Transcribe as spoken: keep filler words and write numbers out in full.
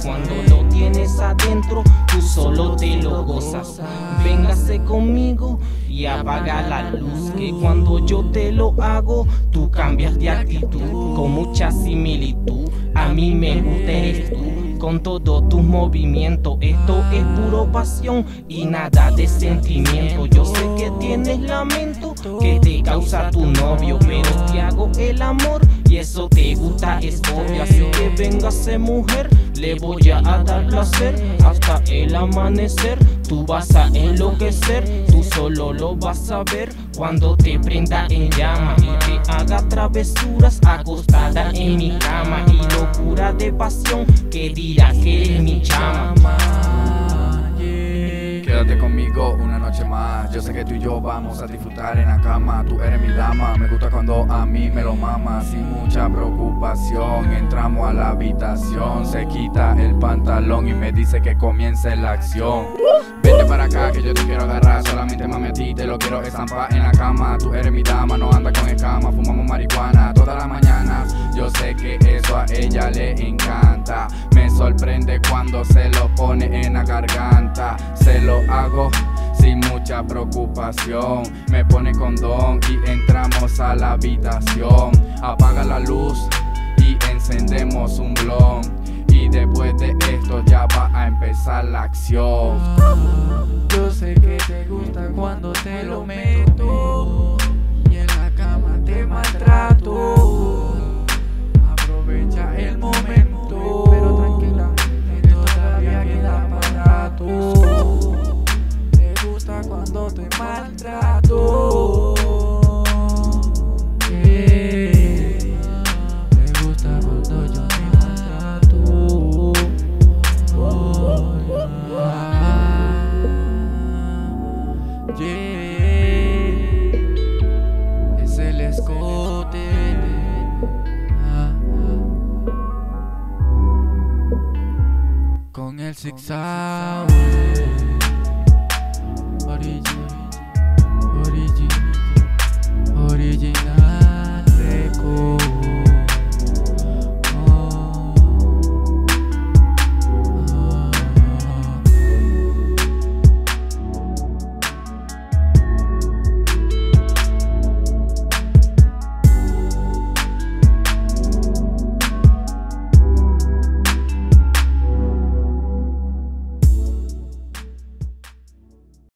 cuando lo tienes adentro, tú solo te lo gozas. Véngase conmigo y apaga la luz, que cuando yo te lo hago, tú cambias de actitud con mucha similitud. A mí me gusta eres tú, con todos tus movimientos. Esto es puro pasión y nada de sentimiento. Yo sé que tienes lamento que te causa tu novio, pero te hago el amor y eso te gusta, es obvio. Así que véngase mujer, le voy a dar placer hasta el amanecer. Tú vas a enloquecer, tú solo lo vas a ver cuando te prenda en llama y te haga travesuras acostada en mi cama. Y locura de pasión que dirá que eres mi chama. Quédate conmigo una noche más, yo sé que tú y yo vamos a disfrutar en la cama. Tú eres mi dama, me gusta cuando a mí me lo mamas. Sin mucha preocupación, entramos a la habitación. Se quita el pantalón y me dice que comience la acción. Vete para acá que yo te quiero agarrar, solamente mami a ti te lo quiero estampar en la cama. Tú eres mi dama, no anda con escama, fumamos marihuana todas las mañanas. Yo sé que eso a ella le encanta, me sorprende cuando se lo pone en la garganta. Se lo hago sin mucha preocupación, me pone condón y entramos a la habitación. Apaga la luz y encendemos un blon, y después de esto ya va a empezar la acción. Yo sé que te gusta cuando te lo meto y en la cama te maltrato. Aprovecha el momento, pero tranquila, que todavía queda para rato. Te gusta cuando te maltrato. Yeah. Te gusta cuando yo te maltrato. Oh, yeah. Yeah. Es el escote. Con el zigzag.